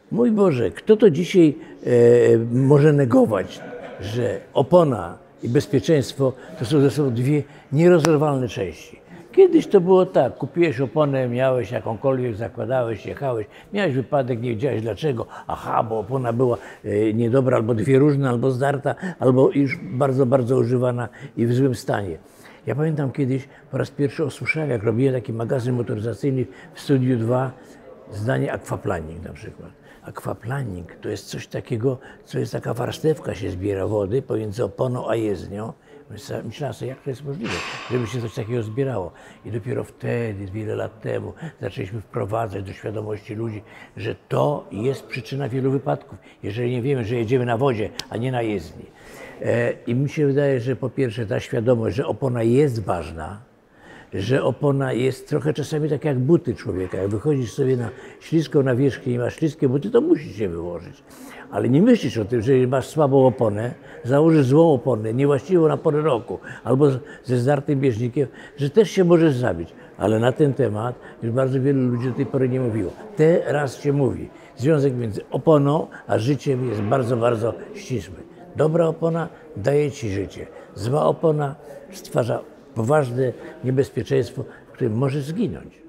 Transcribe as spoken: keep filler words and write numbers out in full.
Mój Boże, kto to dzisiaj e, może negować, że opona i bezpieczeństwo to są ze sobą dwie nierozerwalne części. Kiedyś to było tak, kupiłeś oponę, miałeś jakąkolwiek, zakładałeś, jechałeś, miałeś wypadek, nie wiedziałeś dlaczego, aha, bo opona była e, niedobra, albo dwie różne, albo zdarta, albo już bardzo, bardzo używana i w złym stanie. Ja pamiętam kiedyś, po raz pierwszy usłyszałem, jak robiłem taki magazyn motoryzacyjny w Studiu dwa, zdanie aquaplaning na przykład. Aquaplaning to jest coś takiego, co jest taka warstewka, się zbiera wody pomiędzy oponą a jezdnią. Myślałem sobie, jak to jest możliwe, żeby się coś takiego zbierało. I dopiero wtedy, wiele lat temu, zaczęliśmy wprowadzać do świadomości ludzi, że to jest przyczyna wielu wypadków, jeżeli nie wiemy, że jedziemy na wodzie, a nie na jezdni. I mi się wydaje, że po pierwsze ta świadomość, że opona jest ważna, że opona jest trochę czasami tak jak buty człowieka. Jak wychodzisz sobie na śliską nawierzchnię i masz śliskie buty, to musisz się wyłożyć. Ale nie myślisz o tym, że masz słabą oponę, założysz złą oponę, niewłaściwą na porę roku, albo ze zdartym bieżnikiem, że też się możesz zabić. Ale na ten temat już bardzo wielu ludzi do tej pory nie mówiło. Teraz się mówi. Związek między oponą a życiem jest bardzo, bardzo ścisły. Dobra opona daje ci życie. Zła opona stwarza poważne niebezpieczeństwo, w którym możesz zginąć.